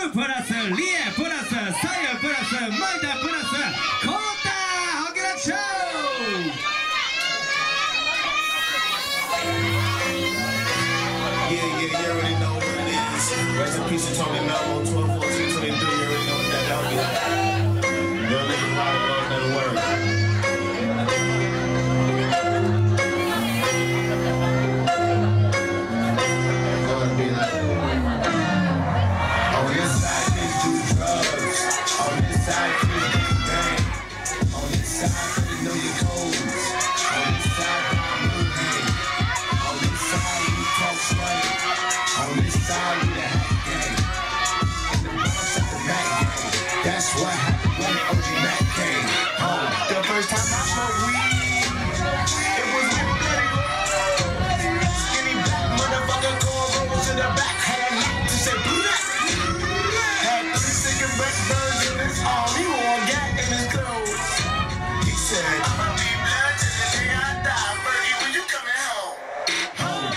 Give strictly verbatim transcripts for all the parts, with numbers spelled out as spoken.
ムプラスリエプラスサユプラスマイダプラスコータホケラショー。 Yeah, yeah, you already know what it is. Rest in peace to Tony Mello, twelve fourteen twenty-three. You already know what that that'll be. Real niggas ride across that word. Gonna be like, on this side, kids do drugs. On this side, kids do gang. On this side, you know your codes. On this side, you hang. On this side, you talk slang. On this side, we the hack gang. And the boss at the Mac gang. That's what happened when O G Mac came home. The first time I smoked weed, it was with Betty Roll. Skinny black motherfucker, cornrows to the back. Had a knock to say, boo that. Had three cigarette burns in his arm. He wore a gat in his clothes. He said, I'ma be blood till the day I die. Birdie, when you coming home? Home.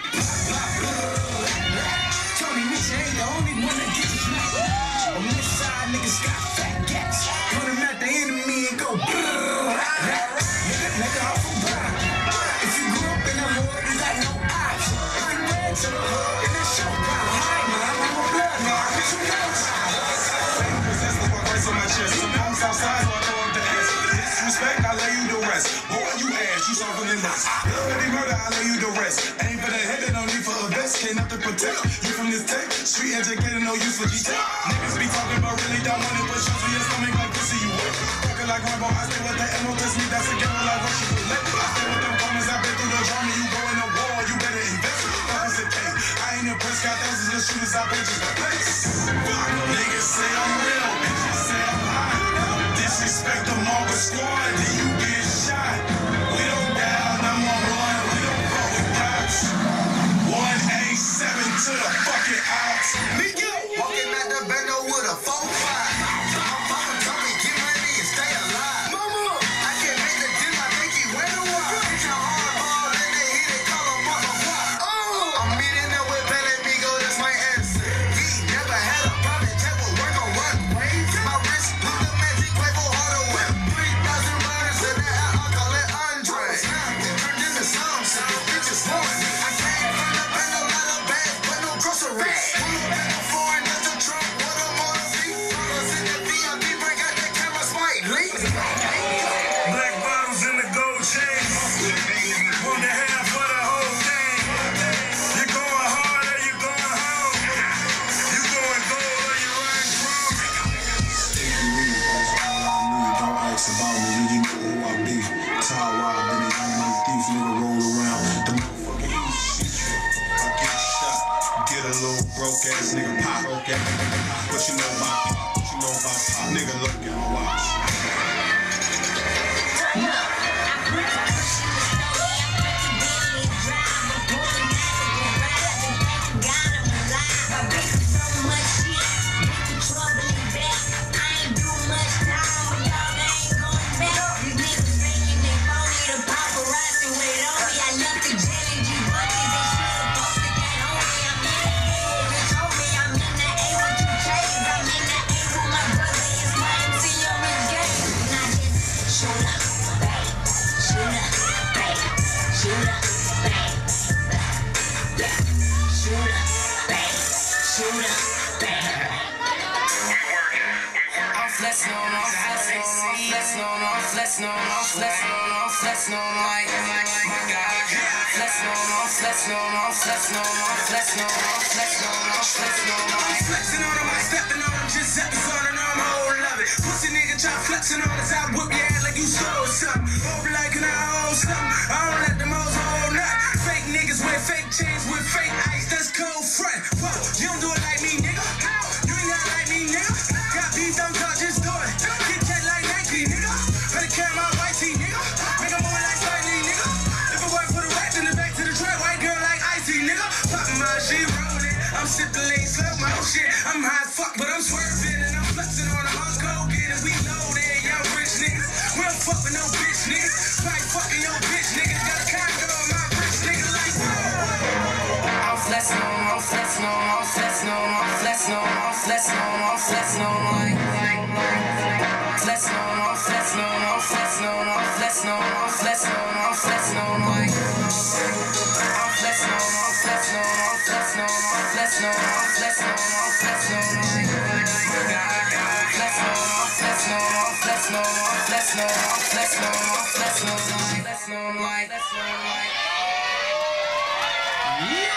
Tony Mitch ain't the only one that gets smacked. On this side, niggas got fat gats. Put him at the enemy and go brrrr. Nigga, nigga, I'm from Brown. If you grew up in the hood, you got no option. If you ran to the hood, then it's your problem. Hi, man, I'm a blood, man. I get you no time. Possess the fuck right on my chest. Some homes outside, so I throw up the ass. Disrespect, I lay you to rest. Boy, you ass, you softer than less. Baby murder, I lay you to rest. Ain't for the head, and no need for a vest. Can't have to protect you from this tech. Street educated, no use for G-Tech. Niggas be talking about really don't want it, but show for your stomach like pussy, you work. Talking like Rambo, I stay with the M O, test me, that's a game like Russian roulette. I stay with them comments, I've been through the drama. You go in the war, you better invest. Fuckers a K. I ain't impressed, got thousands of shooters, I pay just the place. Fuck, niggas say I'm real, bitches say I'm hot. Disrespect the Marvel squad, then you get shot. We don't down, I'm on one, we don't fuck with cops. one eight seven to the fucking ops. Me go. Walking at the bando with a four five. Mama told me get money and stay alive. Mama, I can't make the deal, I think he went a while. Count hardball and they hit it, call him mama why. Oh, I'm meeting up with Bella Migo, that's my answer. He never had a private jet with work on one way. My wrist with the magic wave for hardware. three thousand riders in the air, I call it Andre. It turned into some sound, bitches want me. I came from the band, a lot of bags, but no groceries. Pull up in the foreign, that's the trunk, what a motor feet. Fellas in the V I P, break out the camera, Spike Lee. Black bottles in the gold chain. One and a half for the whole thing. You going hard or you going home? You going gold or you riding chrome? Don't ask about me, you know who I be. Tall wide, been a young money thief, nigga roll around. The motherfucking easy shit. I get shot, get a little broke ass nigga pop. Broke ass nigga pop. What you know about pop? What you know about pop? Nigga, look at my watch. Flexing on, I'm flexing on, I'm flexing on, I'm flexing on, I'm flexing on, I'm flexing on, like, my God. Flexing on, I'm flexing on, I'm flexing on, I'm flexing on, I'm flexing on, I'm flexing on, I'm Flexing on them, I stepping on them, just episode and I'm whole love it. Pussy nigga try flexing on us, I whip your ass like you stole something. Over like an I own something, I don't let them hoes hold up. Fake niggas wear fake chains with fake ice, that's cold front. Whoa, you don't do it like me, nigga. You ain't got like me, nigga. Got beef, don't talk, just do it. Get that like Nike, nigga. Better carry my white tee, nigga. Make a move like Spidey, nigga. If it work, put a rat in the back to the trap. White girl like Icy, nigga. Poppin' my shit, rollin'. I'm sippin' lean, slow motion. flexing on, I'm flexing on like, flexing on, I'm flexing on, I'm flexing on, I'm flexing on, I'm flexing on, I'm flexing on like, I'm flexing on, I'm flexing on, I'm flexing on, I'm flexing on, I'm flexing on, I'm flexing on like, flexing on, I'm flexing on, I'm flexing on, I'm flexing on, I'm flexing on, I'm flexing on like, flexing on like, flexing on like. Yeah!